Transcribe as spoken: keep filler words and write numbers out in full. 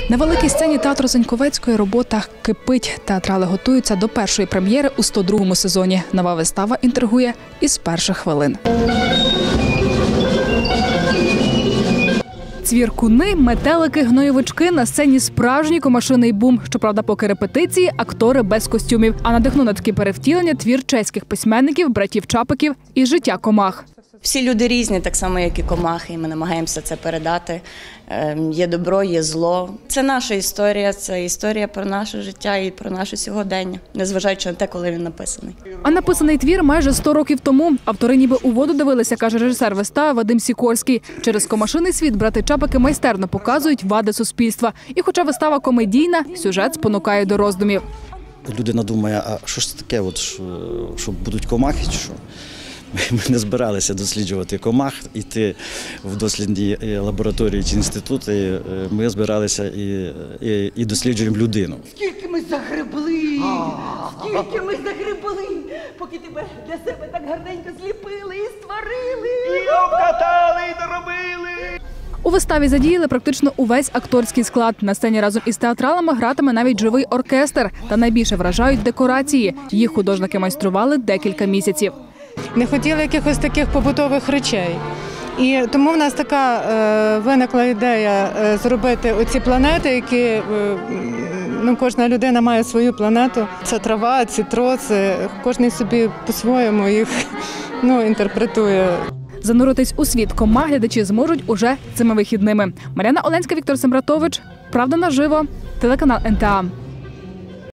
На великій сцені театру Заньковецької робота кипить. Театрали готуються до першої прем'єри у сто другому сезоні. Нова вистава інтригує із перших хвилин. Цвіркуни, метелики, гноєвички – на сцені справжній комашиний бум. Щоправда, поки репетиції – актори без костюмів. А надихнув на такі перевтілення твір чеських письменників, братів Чапиків і життя комах. Всі люди різні, так само, як і комахи, і ми намагаємося це передати. Є добро, є зло. Це наша історія, це історія про наше життя і про наше сьогодення, незважаючи на те, коли він написаний. А написаний твір майже сто років тому. Автори ніби у воду дивилися, каже режисер вистави Вадим Сікорський. Через комашиний світ брати Чапики майстерно показують вади суспільства. І хоча вистава комедійна, сюжет спонукає до роздумів. Людина думає, а що ж таке, от, що, що будуть комахи чи що? Ми не збиралися досліджувати комах, йти в дослідні лабораторії чи інститути. Ми збиралися і, і, і досліджуємо людину. Скільки ми загребли, скільки ми загребли, поки тебе для себе так гарненько зліпили і створили. І обкатали, і доробили. У виставі задіяли практично увесь акторський склад. На сцені разом із театралами гратиме навіть живий оркестр. Та найбільше вражають декорації. Їх художники майстрували декілька місяців. Не хотіли якихось таких побутових речей. І тому в нас така е, виникла ідея е, зробити оці планети, які е, ну, кожна людина має свою планету. Це трава, ці троси, кожен собі по-своєму їх ну, інтерпретує. Зануритись у світ комах глядачі зможуть уже цими вихідними. Мар'яна Оленська, Віктор Сембратович. Правда наживо. Телеканал ен те а.